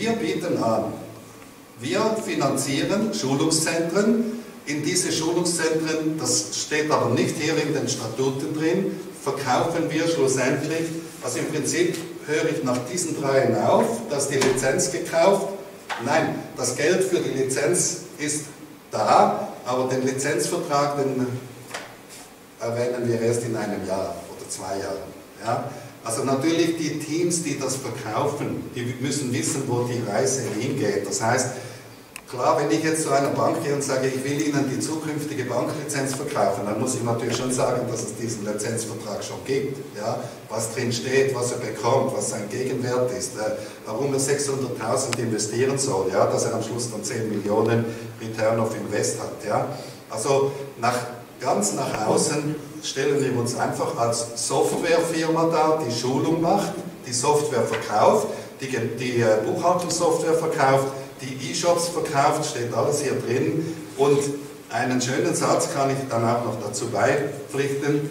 wir bieten an, wir finanzieren Schulungszentren. In diese Schulungszentren, das steht aber nicht hier in den Statuten drin, verkaufen wir schlussendlich, also im Prinzip höre ich nach diesen dreien auf, dass die Lizenz gekauft, nein, das Geld für die Lizenz ist da, aber den Lizenzvertrag, den erwähnen wir erst in einem Jahr oder 2 Jahren. Ja? Also natürlich die Teams, die das verkaufen, die müssen wissen, wo die Reise hingeht. Das heißt, klar, wenn ich jetzt zu einer Bank gehe und sage, ich will Ihnen die zukünftige Banklizenz verkaufen, dann muss ich natürlich schon sagen, dass es diesen Lizenzvertrag schon gibt. Ja? Was drin steht, was er bekommt, was sein Gegenwert ist, warum er 600.000 investieren soll, ja? Dass er am Schluss dann 10 Millionen Return of Invest hat. Ja? Also ganz nach außen stellen wir uns einfach als Softwarefirma dar, die Schulung macht, die Software verkauft, die Buchhaltungssoftware verkauft, die E-Shops verkauft, steht alles hier drin. Und einen schönen Satz kann ich dann auch noch dazu beipflichten.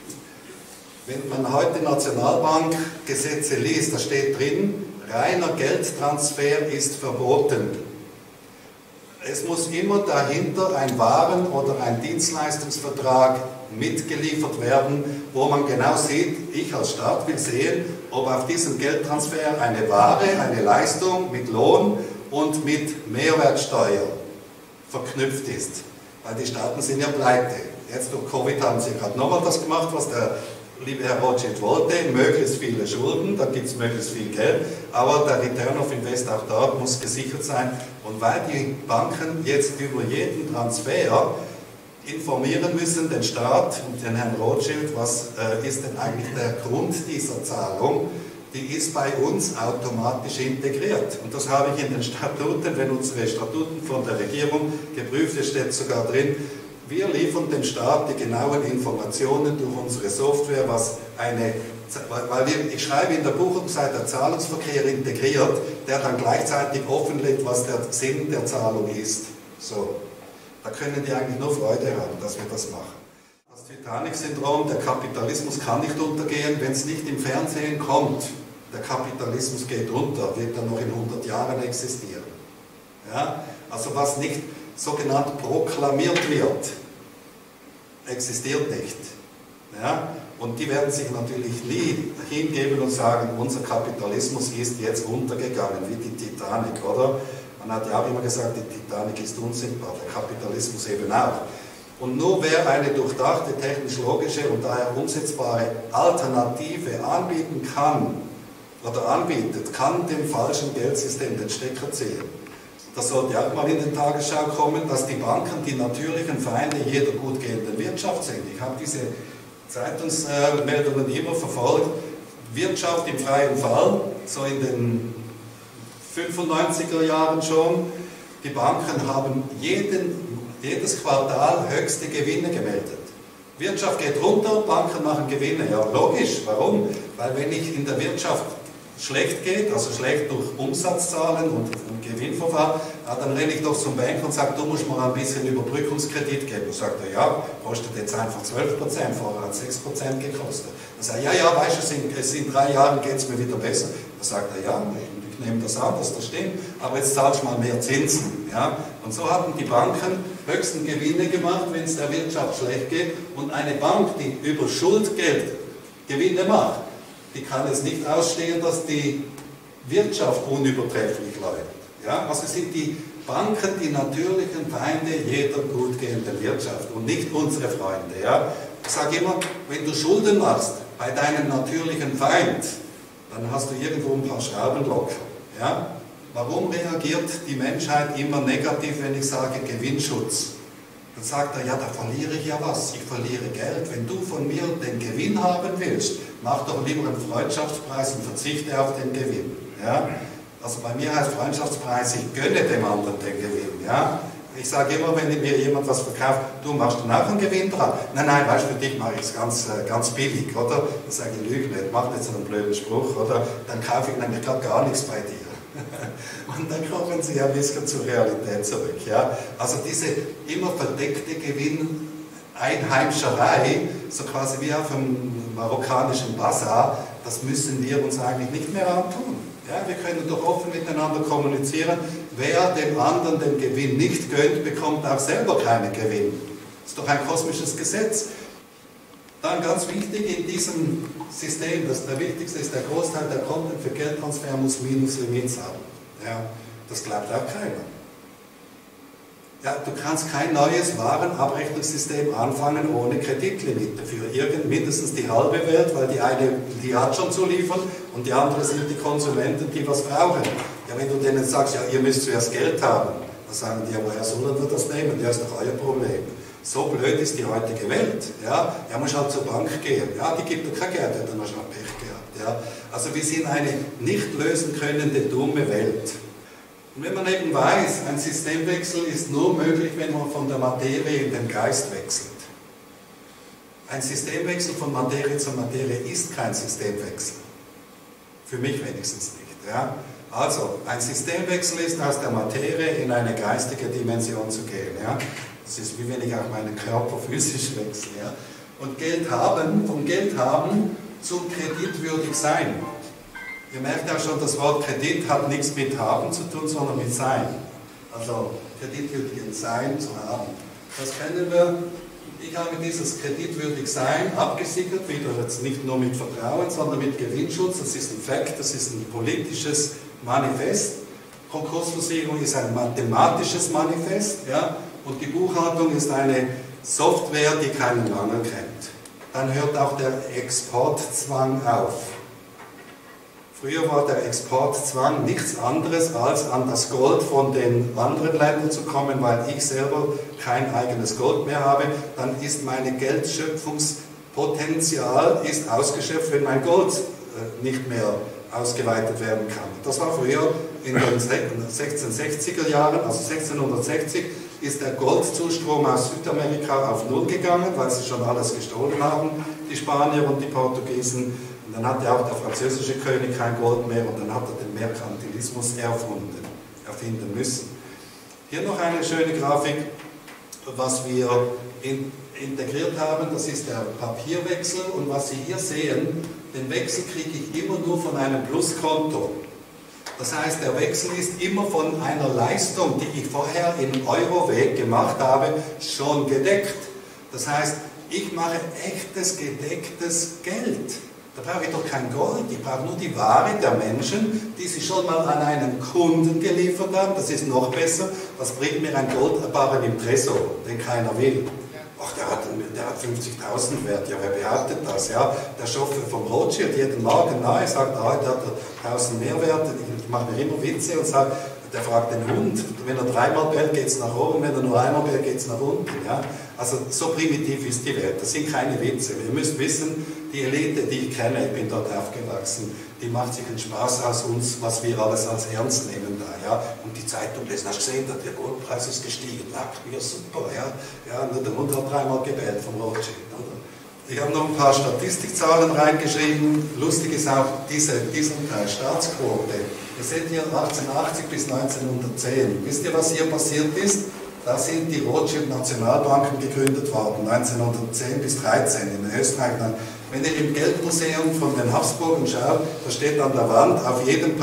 Wenn man heute Nationalbankgesetze liest, da steht drin, reiner Geldtransfer ist verboten. Es muss immer dahinter ein Waren- oder ein Dienstleistungsvertrag mitgeliefert werden, wo man genau sieht, ich als Staat will sehen, ob auf diesem Geldtransfer eine Ware, eine Leistung mit Lohn und mit Mehrwertsteuer verknüpft ist. Weil die Staaten sind ja pleite. Jetzt durch Covid haben sie gerade nochmal das gemacht, was der liebe Herr Rothschild wollte, möglichst viele Schulden, dann gibt es möglichst viel Geld, aber der Return of Invest auch da muss gesichert sein. Und weil die Banken jetzt über jeden Transfer informieren müssen, den Staat und den Herrn Rothschild, was ist denn eigentlich der Grund dieser Zahlung, die ist bei uns automatisch integriert. Und das habe ich in den Statuten, wenn unsere Statuten von der Regierung geprüft, es steht sogar drin, wir liefern dem Staat die genauen Informationen durch unsere Software, ich schreibe in der Buchung, sei der Zahlungsverkehr integriert, der dann gleichzeitig offenlegt, was der Sinn der Zahlung ist. So, da können die eigentlich nur Freude haben, dass wir das machen. Das Titanic-Syndrom, der Kapitalismus kann nicht untergehen, wenn es nicht im Fernsehen kommt. Der Kapitalismus geht unter, wird dann noch in 100 Jahren existieren. Ja? Also was nicht sogenannt proklamiert wird, existiert nicht. Ja? Und die werden sich natürlich nie hingeben und sagen, unser Kapitalismus ist jetzt untergegangen, wie die Titanic, oder? Man hat ja auch immer gesagt, die Titanic ist unsinkbar, der Kapitalismus eben auch. Und nur wer eine durchdachte, technisch-logische und daher umsetzbare Alternative anbieten kann oder anbietet, kann dem falschen Geldsystem den Stecker ziehen. Das sollte auch mal in den Tagesschau kommen, dass die Banken die natürlichen Feinde jeder gut gehenden Wirtschaft sind. Ich habe diese Zeitungsmeldungen immer verfolgt. Wirtschaft im freien Fall, so in den 95er Jahren schon. Die Banken haben jedes Quartal höchste Gewinne gemeldet. Wirtschaft geht runter, Banken machen Gewinne. Ja, logisch. Warum? Weil wenn ich in der Wirtschaft schlecht geht, also schlecht durch Umsatzzahlen und Gewinnverfahren, dann renne ich doch zum Banker und sage, du musst mal ein bisschen Überbrückungskredit geben. Und sagt er, ja, kostet jetzt einfach 12%, vorher hat 6% gekostet. Dann sage ich, ja, weißt du, es in 3 Jahren geht es mir wieder besser. Dann sagt er, ja, ich nehme das an, dass das stimmt, aber jetzt zahlst du mal mehr Zinsen. Ja? Und so haben die Banken höchsten Gewinne gemacht, wenn es der Wirtschaft schlecht geht. Und eine Bank, die über Schuldgeld Gewinne macht, die kann es nicht ausstehen, dass die Wirtschaft unübertrefflich läuft. Ja? Also sind die Banken die natürlichen Feinde jeder gut gehenden Wirtschaft und nicht unsere Freunde. Ja? Ich sage immer, wenn du Schulden machst bei deinem natürlichen Feind, dann hast du irgendwo ein paar Schrauben locker. Ja? Warum reagiert die Menschheit immer negativ, wenn ich sage Gewinnschutz? Dann sagt er, ja, da verliere ich ja was, ich verliere Geld. Wenn du von mir den Gewinn haben willst, mach doch lieber einen Freundschaftspreis und verzichte auf den Gewinn. Ja? Also bei mir heißt Freundschaftspreis, ich gönne dem anderen den Gewinn. Ja? Ich sage immer, wenn mir jemand was verkauft, du machst dann auch einen Gewinn dran. Nein, weißt du, für dich mache ich es ganz billig, oder? Dann sage ich, lüge nicht, mach nicht so einen blöden Spruch, oder? Dann kaufe ich nämlich gerade gar nichts bei dir. Und dann kommen sie ein bisschen zur Realität zurück. Ja? Also diese immer verdeckte Gewinneinheimscherei, so quasi wie auf einem marokkanischen Bazar, das müssen wir uns eigentlich nicht mehr antun. Ja, wir können doch offen miteinander kommunizieren. Wer dem anderen den Gewinn nicht gönnt, bekommt auch selber keinen Gewinn. Das ist doch ein kosmisches Gesetz. Dann ganz wichtig in diesem System, das der wichtigste ist, der Großteil der Konten für Geldtransfer muss Minuslimits haben. Ja, das glaubt auch keiner. Ja, du kannst kein neues Warenabrechnungssystem anfangen ohne Kreditlimite für mindestens die halbe Welt, weil die eine, die hat schon zu liefern und die andere sind die Konsumenten, die was brauchen. Ja, wenn du denen sagst, ja, ihr müsst zuerst Geld haben, dann sagen die, ja, woher sollen wir das nehmen? Ja, ist doch euer Problem. So blöd ist die heutige Welt. Ja, muss halt zur Bank gehen. Ja, die gibt dir kein Geld, dann hast du auch Pech gehabt. Ja. Also wir sind eine nicht lösen könnende, dumme Welt. Und wenn man eben weiß, ein Systemwechsel ist nur möglich, wenn man von der Materie in den Geist wechselt. Ein Systemwechsel von Materie zu Materie ist kein Systemwechsel. Für mich wenigstens nicht. Ja. Also, ein Systemwechsel ist, aus der Materie in eine geistige Dimension zu gehen. Ja. Das ist, wie wenn ich auch meinen Körper physisch wechsle. Ja. Und Geld haben, vom Geld haben zum kreditwürdig sein. Ihr merkt ja schon, das Wort Kredit hat nichts mit haben zu tun, sondern mit sein. Also kreditwürdig sein zu haben. Das kennen wir. Ich habe dieses kreditwürdig Sein abgesichert, wieder jetzt nicht nur mit Vertrauen, sondern mit Gewinnschutz. Das ist ein Fakt, das ist ein politisches Manifest. Konkursversicherung ist ein mathematisches Manifest. Ja? Und die Buchhaltung ist eine Software, die keinen Mangel kennt. Dann hört auch der Exportzwang auf. Früher war der Exportzwang nichts anderes, als an das Gold von den anderen Ländern zu kommen, weil ich selber kein eigenes Gold mehr habe. Dann ist mein Geldschöpfungspotenzial ausgeschöpft, wenn mein Gold nicht mehr ausgeweitet werden kann. Das war früher in den 1660er Jahren, also 1660, ist der Goldzustrom aus Südamerika auf Null gegangen, weil sie schon alles gestohlen haben, die Spanier und die Portugiesen. Und dann hatte auch der französische König kein Gold mehr und dann hat er den Merkantilismus erfinden müssen. Hier noch eine schöne Grafik, was wir integriert haben, das ist der Papierwechsel und was Sie hier sehen, den Wechsel kriege ich immer nur von einem Pluskonto. Das heißt, der Wechsel ist immer von einer Leistung, die ich vorher im Euroweg gemacht habe, schon gedeckt. Das heißt, ich mache echtes, gedecktes Geld. Da brauche ich doch kein Gold, ich brauche nur die Ware der Menschen, die sie schon mal an einen Kunden geliefert haben. Das ist noch besser. Was bringt mir ein Goldbarren im Tresor, den keiner will? Ach, der hat 50.000 Wert. Ja, wer behauptet das? Ja, der Chauffeur vom Rothschild, jeden Morgen nahe, sagt, heute hat er 1000 mehr Wert. Ich mache mir immer Witze und sage, der fragt den Hund, wenn er dreimal bellt, geht es nach oben, wenn er nur einmal bellt, geht es nach unten. Ja? Also so primitiv ist die Welt, das sind keine Witze. Ihr müsst wissen, die Elite, die ich kenne, ich bin dort aufgewachsen, die macht sich einen Spaß aus uns, was wir alles als ernst nehmen da. Ja? Und die Zeitung lesen, hast du gesehen, der Goldpreis ist gestiegen, ja super, ja? Ja, nur der Hund hat dreimal gebellt vom Rothschild. Oder? Ich habe noch ein paar Statistikzahlen reingeschrieben. Lustig ist auch diesen Teil, Staatsquote. Wir sind hier 1880 bis 1910. Wisst ihr, was hier passiert ist? Da sind die Rothschild-Nationalbanken gegründet worden, 1910 bis 1913 in Österreich. Wenn ihr im Geldmuseum von den Habsburgen schaut, da steht an der Wand auf jedem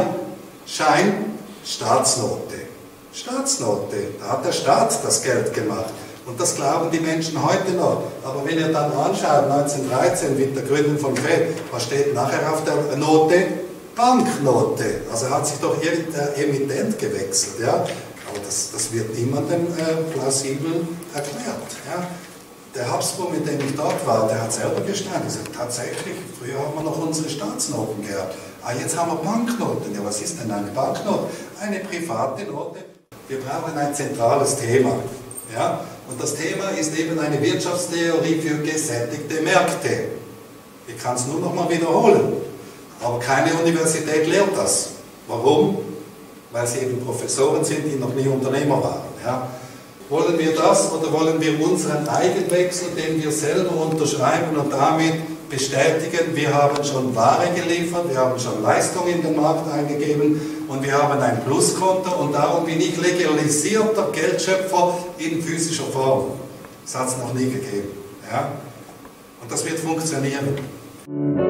Papierschein Staatsnote. Staatsnote, da hat der Staat das Geld gemacht. Und das glauben die Menschen heute noch. Aber wenn ihr dann anschaut, 1913 mit der Gründung von FED, was steht nachher auf der Note? Banknote. Also hat sich doch irgendein Emittent gewechselt. Ja? Aber das wird niemandem plausibel erklärt. Ja? Der Habsburg, mit dem ich dort war, der hat selber gestanden. Er sagt, tatsächlich, früher haben wir noch unsere Staatsnoten gehabt. Ah, jetzt haben wir Banknoten. Ja, was ist denn eine Banknote? Eine private Note. Wir brauchen ein zentrales Thema. Ja? Und das Thema ist eben eine Wirtschaftstheorie für gesättigte Märkte. Ich kann es nur noch mal wiederholen. Aber keine Universität lehrt das. Warum? Weil sie eben Professoren sind, die noch nie Unternehmer waren. Ja? Wollen wir das oder wollen wir unseren Eigenwechsel, den wir selber unterschreiben und damit bestätigen, wir haben schon Ware geliefert, wir haben schon Leistung in den Markt eingegeben und wir haben ein Pluskonto und darum bin ich legalisierter Geldschöpfer in physischer Form. Das hat es noch nie gegeben. Ja? Und das wird funktionieren.